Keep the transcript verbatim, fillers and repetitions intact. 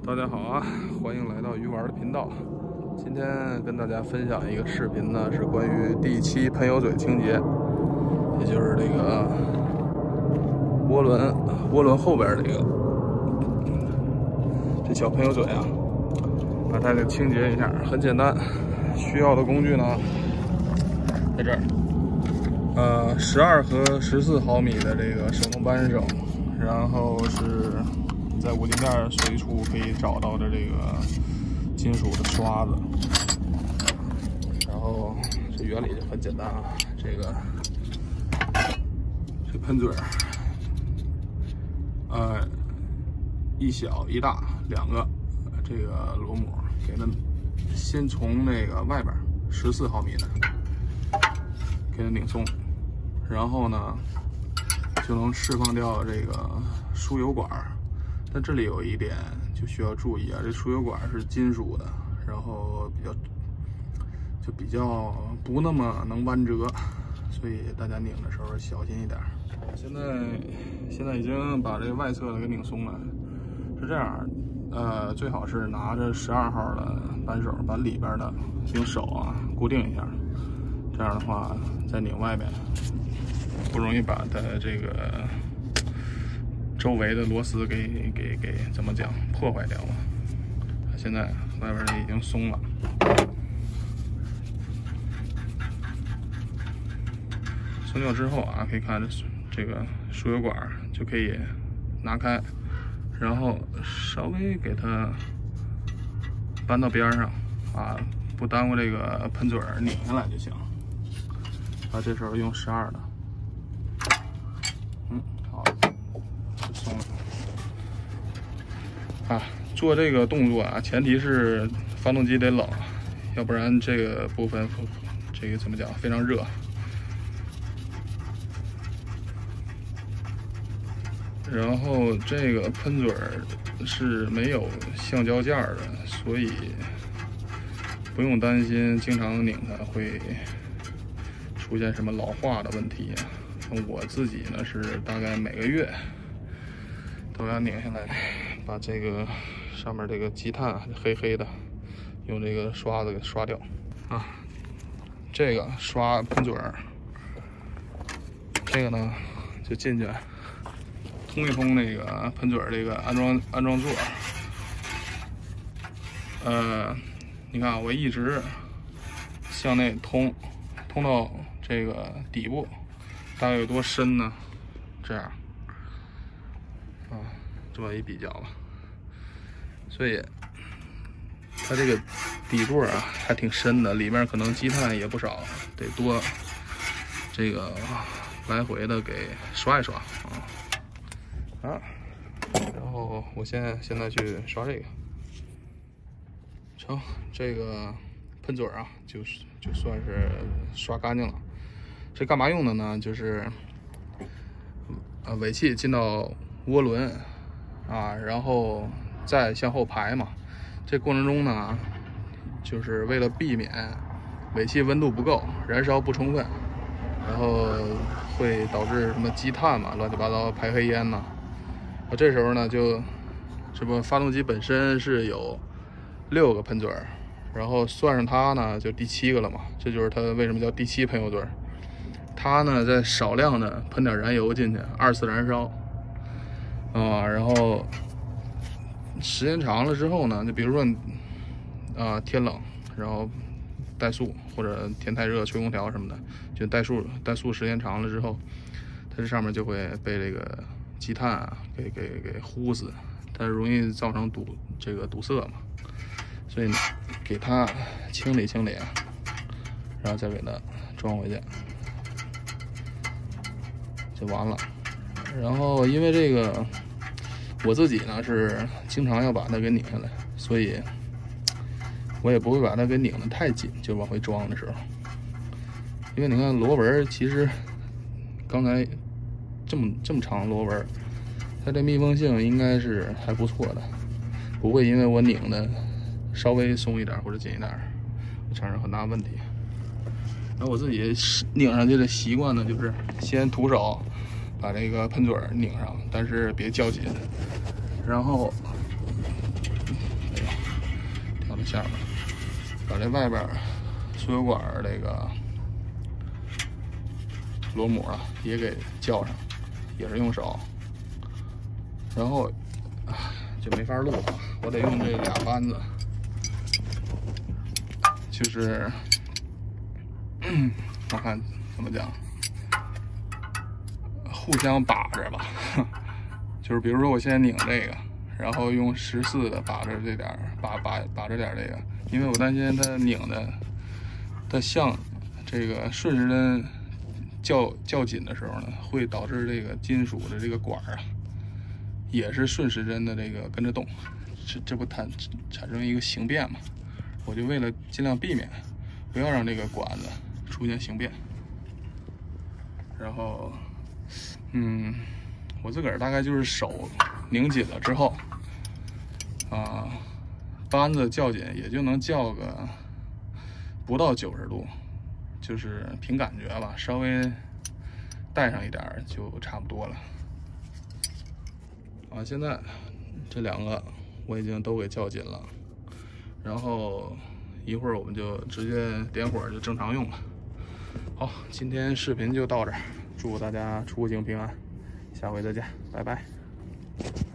大家好啊，欢迎来到鱼丸的频道。今天跟大家分享一个视频呢，是关于第七喷油嘴清洁，也就是这个涡轮涡轮后边这个这小喷油嘴啊，把它给清洁一下，很简单。需要的工具呢，在这儿，呃，十二和十四毫米的这个手动扳手，然后是在五金件随处可以找到的这个金属的刷子，然后这原理就很简单啊，这个这喷嘴儿，呃，一小一大两个这个螺母，给它先从那个外边十四毫米的给它拧松，然后呢就能释放掉这个输油管。但这里有一点就需要注意啊，这输油管是金属的，然后比较就比较不那么能弯折，所以大家拧的时候小心一点。现在现在已经把这个外侧的给拧松了，是这样，呃，最好是拿着十二号的扳手，把里边的用手啊固定一下，这样的话再拧外边，不容易把它这个周围的螺丝给给给怎么讲破坏掉了。现在外边已经松了，松掉之后啊，可以看这个输油管就可以拿开，然后稍微给它搬到边上啊，不耽误这个喷嘴拧下来就行。啊，这时候用十二的，嗯，好。松了啊！做这个动作啊，前提是发动机得冷，要不然这个部分这个怎么讲非常热。然后这个喷嘴是没有橡胶件的，所以不用担心经常拧它会出现什么老化的问题。我自己呢是大概每个月都要拧下来，把这个上面这个积碳黑黑的用这个刷子给刷掉啊。这个刷喷嘴儿，这个呢就进去通一通那个喷嘴儿这个安装安装座。呃，你看我一直向内通，通到这个底部，大概有多深呢？这样。啊，这么一比较吧，所以它这个底座啊还挺深的，里面可能积碳也不少，得多这个来回的给刷一刷啊啊。然后我现现在去刷这个，成，这个喷嘴啊，就是就算是刷干净了。这干嘛用的呢？就是呃尾气进到涡轮啊，然后再向后排嘛。这过程中呢，就是为了避免尾气温度不够，燃烧不充分，然后会导致什么积碳嘛，乱七八糟排黑烟呐。那这时候呢，就这不发动机本身是有六个喷嘴，然后算上它呢，就第七个了嘛。这就是它为什么叫第七喷油嘴。它呢，再少量的喷点燃油进去，二次燃烧。啊，然后时间长了之后呢，就比如说你啊天冷，然后怠速或者天太热吹空调什么的，就怠速怠速时间长了之后，它这上面就会被这个积碳啊给给给糊死，它容易造成堵这个堵塞嘛，所以给它清理清理，然后再给它装回去就完了。然后因为这个我自己呢是经常要把它给拧下来，所以我也不会把它给拧得太紧，就往回装的时候。因为你看螺纹，其实刚才这么这么长螺纹，它这密封性应该是还不错的，不会因为我拧的稍微松一点或者紧一点产生很大问题。然后我自己拧上去的习惯呢，就是先徒手把这个喷嘴拧上，但是别较紧，然后下面，把这外边输油管这个螺母啊也给校上，也是用手，然后就没法录了，我得用这俩扳子，就是，我看怎么讲，互相把着吧，就是比如说我现在拧这个，然后用十四的把着这点，把把把着点这个，因为我担心它拧的，它像这个顺时针较较紧的时候呢，会导致这个金属的这个管啊，也是顺时针的这个跟着动，这这不产产生一个形变嘛？我就为了尽量避免，不要让这个管子出现形变，然后，嗯，我自个儿大概就是手拧紧了之后，啊，扳子较紧也就能较个不到九十度。就是凭感觉吧，稍微带上一点就差不多了。啊，现在这两个我已经都给较紧了，然后一会儿我们就直接点火就正常用了。好，今天视频就到这儿，祝大家出行平安，下回再见，拜拜。